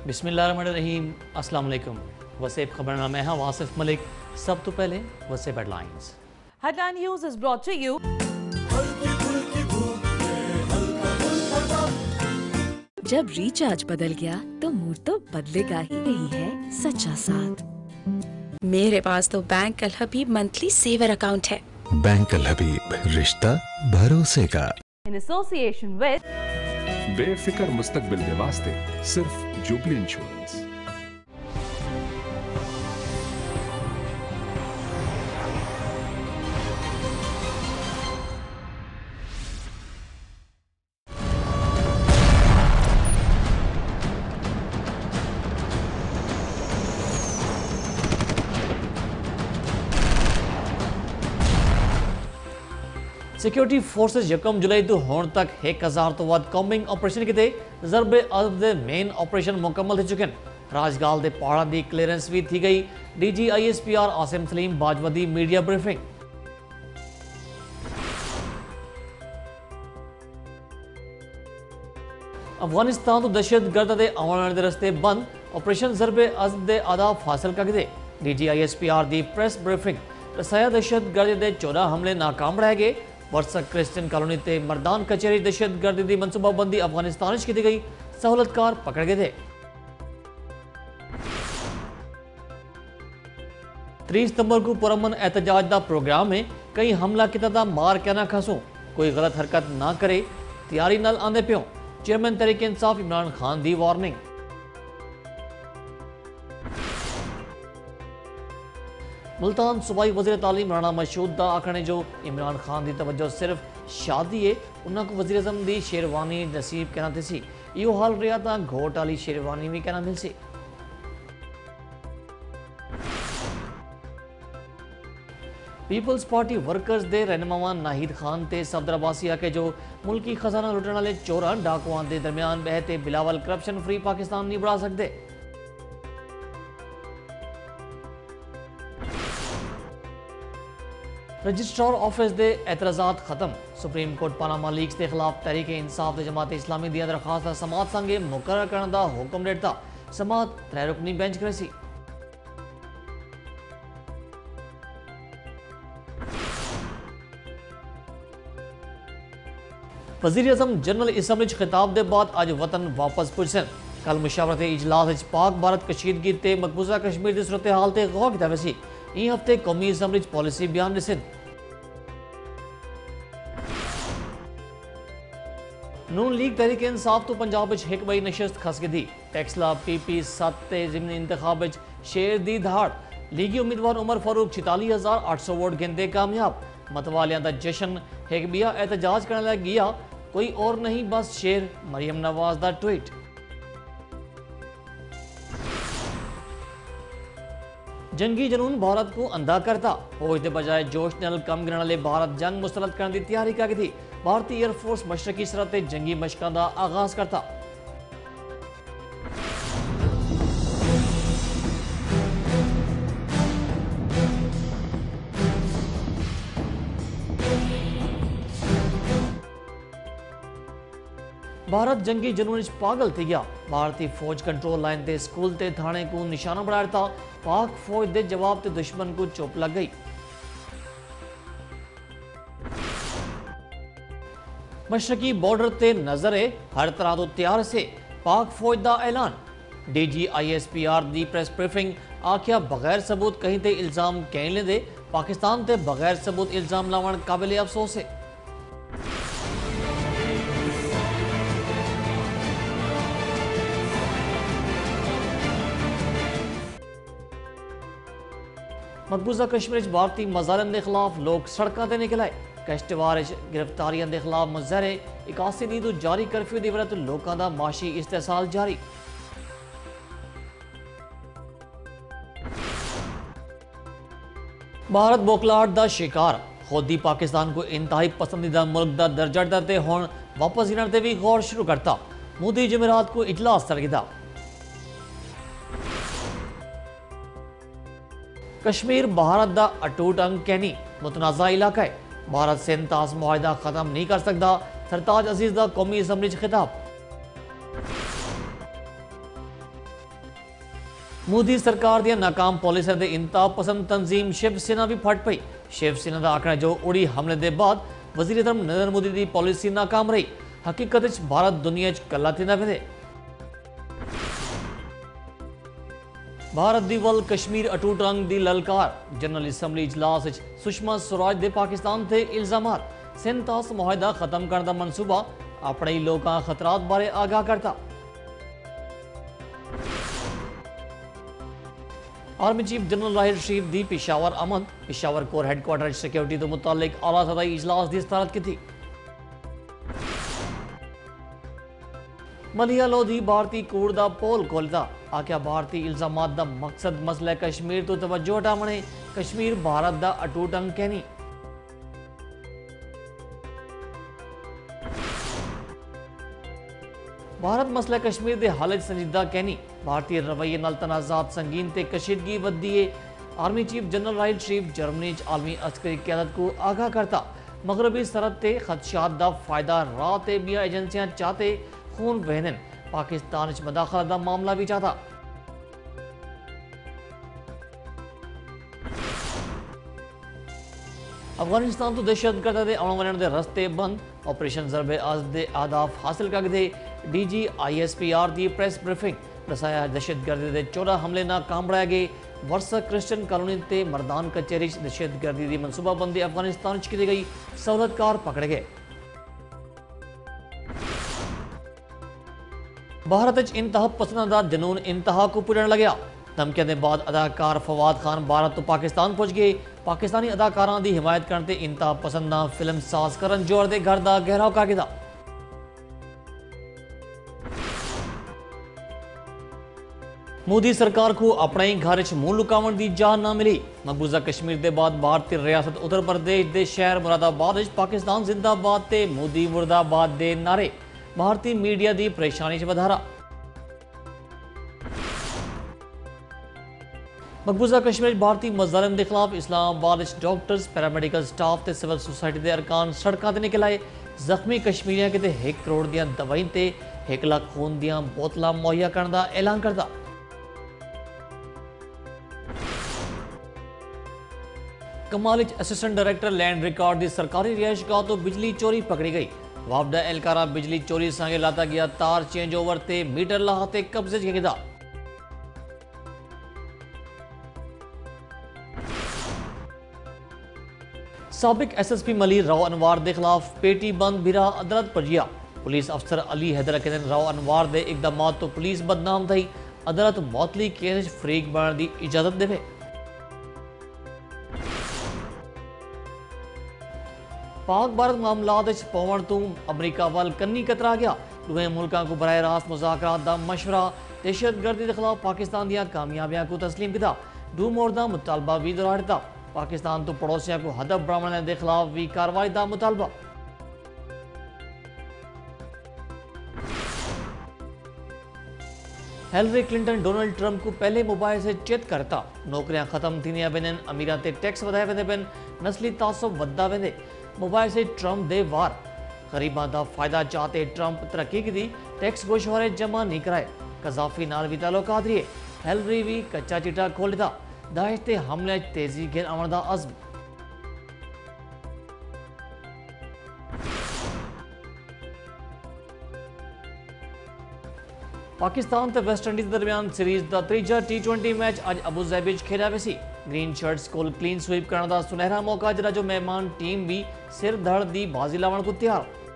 बिस्मिल्लाहिर्रहमानिर्रहीम, अस्सलाम वालेकुम। वसेब खबरनामे है वासिफ मलिक। सब तो पहले वसेब headlines. Headline News is brought to you. जब रिचार्ज बदल गया तो मूड तो बदलेगा ही। यही है सच्चा साथ। मेरे पास तो bank Al Habib monthly saver account है। बैंक अल हबीब, रिश्ता भरोसे का। In association with बेफिक्र मुस्तकबिल के वास्ते सिर्फ जुबली इंश्योरेंस। सिक्योरिटी फोर्सेस यकम जुलाई तो होने तक 1000 तो वध कॉम्बिंग ऑपरेशन किते ज़रबे अज़ब दे मेन ऑपरेशन मुकम्मल हो चुके हैं। राजगाल दे पहाड़ा दी क्लीयरेंस भी थी गई। DG ISPR आसिम सलीम बाजवा दी मीडिया ब्रीफिंग। अफगानिस्तान तो दहशत गर्द दे आने दे रस्ते बंद। ऑपरेशन ज़रबे अज़ब दे अहदाफ हासिल कर गए। DG ISPR दी प्रेस ब्रीफिंग। रसाया दहशत गर्द दे 14 हमले नाकाम रह गए। वर्सक क्रिश्चियन कॉलोनी ते मरदान कचहरी दहशत गर्दी की मनसूबाबंदी अफगानिस्तान की गई। सहूलतकार पकड़ गए थे। 30 सितंबर को पुरअमन एहतजाज का प्रोग्राम है। कई हमला किया था मार क्या ना खसो, कोई गलत हरकत ना करे, तैयारी नाल आंदे प्यो। चेयरमैन तहरीक इंसाफ इमरान खान दी वार्निंग। मुल्तान सूबाई वज़ीर तालीम राणा मशहूद का आखने जो इमरान खान की तवज्जो सिर्फ शादी है, उन्होंने वज़ीर आज़म की शेरवानी नसीब कहना थी। यो हाल रहा तो घोट वाली शेरवानी भी कहना मिलसी। पीपल्स पार्टी वर्कर्स दे रहनुमा नाहिद खान ते सफदर अब्बासी आके जो मुल्की खजाना लुटने वाले चोरा डाकुआं के दरमियान बहते बिलावल करप्शन फ्री पाकिस्तान नहीं बढ़ा सकते। रजिस्ट्रार ऑफिस दे एतराजात खत्म। सुप्रीम कोर्ट पानामा लीक्स के खिलाफ तहरीक इंसाफ दे जमात इस्लामी दिया दरखास्त समात संगे मुकर्रर करने का हुक्म देता। समात 3 रुकनी बेंच करेसी। वज़ीर आज़म जनरल असम्बली खिताब के बाद अज वतन वापस पुजसन। कल मुशावरती इजलास पाक भारत कशीदगी ते मकबूजा कश्मीर की सूरत हाल से गौर किया वैसी। ई हफ्ते कौमी असम्बली पॉलिसी बयान दिसन। नून लीग तहरीक इंसाफ तो पंजाब एक बई नशस्त खस गई। टैक्सला PP 7 ते ज़िमनी इंतखाब शेर दी धाड़। लीगी उम्मीदवार उमर फारूक 46,800 वोट गिनते कामयाब। मतवालियां का जश्न एक बिया एहतजाज करने लग गया। कोई और नहीं बस शेर, मरियम नवाज का ट्वीट। जंगी जनून भारत को अंधा करता। फौज के बजाय जोश नल कम गिरने वाले भारत जंग मुस्तरद करने की तैयारी कर थी। भारतीय एयरफोर्स मशरकी सरहद ते जंगी मशकों का आगाज करता। भारत जंगी जनून पागल थी गया। भारतीय फौज कंट्रोल लाइन ते स्कूल ते थाने को निशाना बनाया था। पाक फौज दे जवाब ते दुश्मन को चोप लग गई। मशरकी बॉर्डर ते नजर हर तरह तो तैयार से। पाक फौज का ऐलान। DG ISPR दी प्रेस ब्रीफिंग। आख्या बगैर सबूत कहीं ते इल्जाम कहीं लेंदे। पाकिस्तान ते बगैर सबूत इल्जाम लावन काबिल अफसोस है। मकबूजा कश्मीर भारतीय मजालिम के खिलाफ लोग सड़कों से निकल आए। किश्तवाड़ गिरफ्तारियों के खिलाफ मुज़ाहरे। 81 दी तो जारी कर्फ्यू की विरत लोगों का माशी इस्तेसाल जारी। भारत बौखलाहट का शिकार। खुद ही पाकिस्तान को इंतहाई पसंदीदा मुल्क का दर्जा देते हों वापस गिनने से भी गौर शुरू करता। मोदी जमेरात को इजलास चल गया। कश्मीर भारत का अटूट अंग कहनी मुतनाज़ा इलाका है। भारत से इंताज मुआहदा खत्म नहीं कर सकता। सरताज अजीज का कौमी असम्बली खिताब। मोदी सरकार दी नाकाम पॉलिसी दे इंतहा पसंद तंजीम शिव सेना भी फट पई। शिव सेना का आखना जो उड़ी हमले के बाद वजीर आजम नरेंद्र मोदी की पॉलिसी नाकाम रही। हकीकत च भारत दुनिया च कला थी वे। भारत दी वल कश्मीर अटूट रंग दी ललकार। जनरल असैम्बली इजलास च सुषमा स्वराज दे पाकिस्तान थे इल्जामात। सिंध तास मुआहदा खत्म करने का मनसूबा अपने ही लोगों खतरात बारे आगाह करता। Army chief general Raheel Sharif दी पेशावर आमद। पेशावर कोर हैडक्वार्टर सिक्योरिटी तो मुतालिक आला सदाई इजलास की सदारत की थी। मलिया लोधी भारतीय कूड़ का पोल खोलता। आख्या भारतीय इल्जामात का मकसद मसला कश्मीर तो तवज्जो हटावने। कश्मीर भारत का अटूट अंग कहनी। भारत मसला कश्मीर के हल संजीदा कहनी। भारतीय रवैये नाल तनाजात संगीन ते कशीदगी वधी है। Army chief general Raheel Sharif Germany च आलमी अस्करी क्यादत को आगाह करता। मगरबी सरहद ते खदशात का फायदा राह ते बिया एजेंसियां चाहते खून बहन। पाकिस्तान च मदाखलत का मामला भी चाहता। अफगानिस्तान तो दहशतगर्द के आने वनण के रस्ते बंद। ऑपरेशन ज़रबे अज़द के अहदाफ हासिल करते DG ISPR की प्रेस ब्रीफिंग। दसाया दहशतगर्दी के 14 हमले नाकाम रह गए। वर्सा क्रिश्चियन कॉलोनी ते मरदान कचहरी दहशतगर्दी की मनसूबाबंदी अफगानिस्तान की गई। सहूलतकार पकड़े गए। भारत च इंतहा पसंद का जनून इंतहा को पुजन लग्या। धमकियों के बाद अदाकार फवाद खान भारत तो पाकिस्तान पहुंच गए। पाकिस्तानी अदाकारां की हिमायत करते इंतहा पसंद फिल्म साज करण जौहर के घर का गहराव कर गया। मोदी सरकार को अपने ही घर च मुंह लुकावन की जान ना मिली। मकबूजा कश्मीर के बाद भारतीय रियासत उत्तर प्रदेश के शहर मुरादाबाद च पाकिस्तान जिंदाबाद ते मोदी मुर्दाबाद के नारे भारतीय मीडिया की परेशानी च वधारा। मकबूजा कश्मीर भारतीय मजालिम के खिलाफ इस्लामाबाद डॉक्टर्स पैरामेडिकल स्टाफ ते सिविल सोसाइटी के अरकान सड़कों से निकल आए। जख्मी कश्मीरियों के 1 करोड़ दियां दवाई ते 1 लाख खून दियां बोतलां मुहैया करने का ऐलान करता। कमाल असिस्टेंट डायरेक्टर लैंड रिकॉर्ड की सरकारी रिहायशगाह तो बिजली चोरी पकड़ी गई। वापडा एहलकारा बिजली चोरी संगे लाता गया तार चेंज ओवर ते मीटर लाते कब्जे च गिदा। साबिक SSP मली राव अनवार के खिलाफ पेटी बंद बिरा अदालत पजिया। पुलिस अफसर अली हैदर के राव अनवार के इकदाम तो पुलिस बदनाम थी। अदालत मौतली केस फरीक बनने की इजाजत देवे। पाक भारत मामलात पवन तो अमरीका वाल कन्नी कतरा गया। दोवें मुल्कों को बराह रास्त मुज़ाकरात का मशवरा। दहशतगर्दी के खिलाफ पाकिस्तान दी कामयाबियां को तस्लीम किया। दो मोड़ का मुतालबा भी दोहरा दिता। पाकिस्तान तो पड़ोसियों को हदफ बनाने के खिलाफ भी कार्रवाई का मुतालबा। हिलरी क्लिंटन डोनाल्ड ट्रंप को पहले मोबाइल से चेत करता। नौकरियां खत्म थी वेन अमीरां ते टैक्स वधाए वेंदे पिन। नस्ली तासुब वधदा वेंदे। मोबाइल से ट्रंप दे वार। गरीबां दा फायदा चाहते ट्रंप तरक्की की टैक्स गोशवारे जमा नहीं कराए। कजाफी नाल भी ताल्लुकात रहे। हिलरी भी कच्चा चिट्टा खोल दिता। दाइश ते हमले तेजी घेर आने का अज़्म। पाकिस्तान ते वेस्ट इंडीज दरमियान सीरीज का तीजा T20 मैच अज अबू धाबी खेड़ा वेसी। ग्रीन शर्ट्स को क्लीन स्वीप करने का सुनहरा मौका जरा जो मेहमान टीम भी सिर धड़ की बाजी लावन को तैयार।